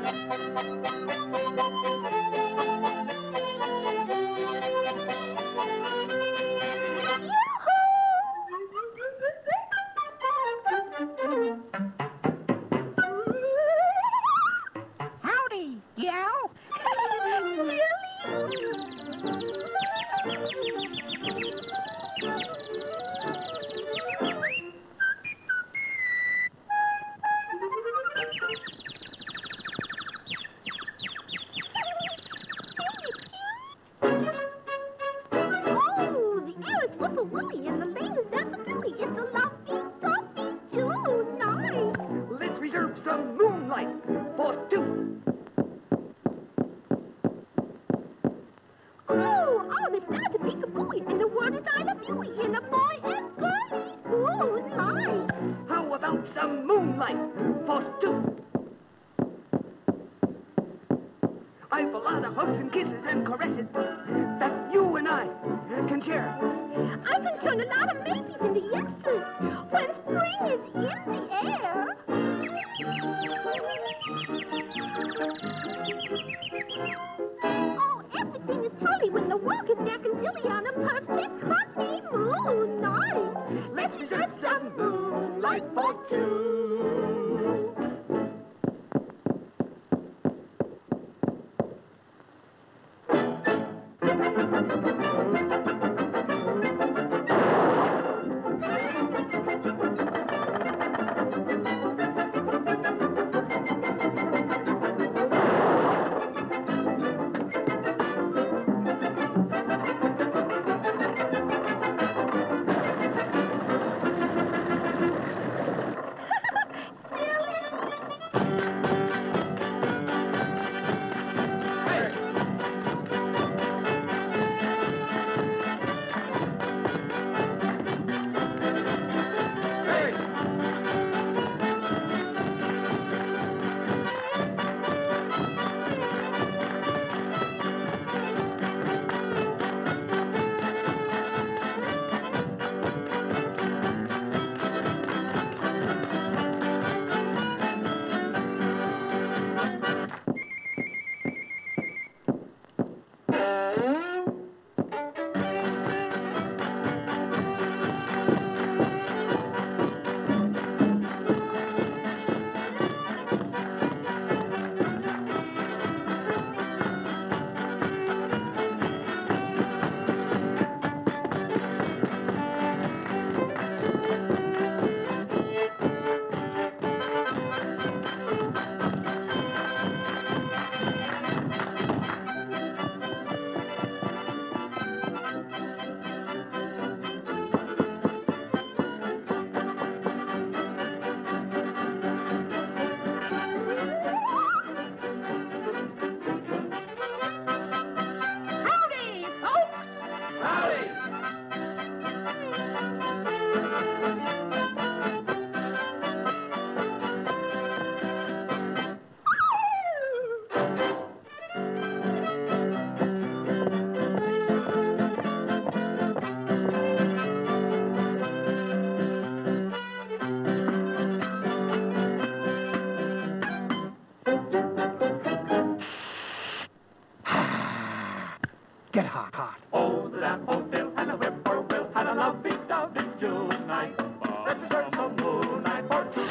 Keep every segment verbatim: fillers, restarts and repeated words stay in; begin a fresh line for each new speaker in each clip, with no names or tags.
Howdy, gal. Really? Oh, the air is woofa woolly and the lane is daffodilly. It's a lovely, softly too nice.
Let's reserve some moonlight for two.
Oh, oh, there's not a big boy, and the word is I love you in a boy and girlie moonlight.
How about some moonlight for two? I've a lot of hugs and kisses and caresses that you and I can share.
I can turn a lot of maybes into yeses when spring is in the air. Oh, everything is truly when the world is dark and silly on a perfect honeymoon night.
Let's reserve some moonlight for two.
Get hot, hot.
Oh, the daffodil and the whippoorwill had a lovey-dovey June night. Let's reserve some moonlight for two.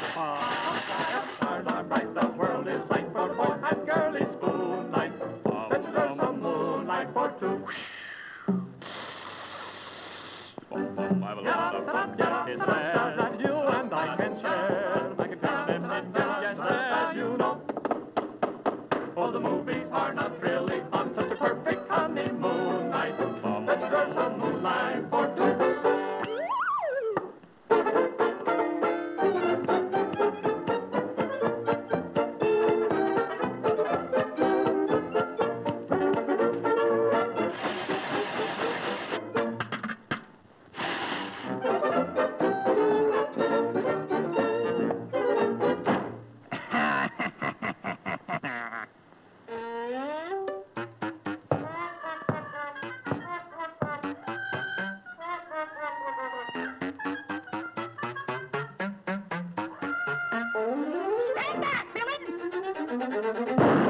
Stars are bright, the world is light for the boy and girlie spoon night. Let's reserve some moonlight for two. It's sad that you and I can share like a diamond in yes, as you know. For the movies are not really on such a perfect honeymoon.
Goopy.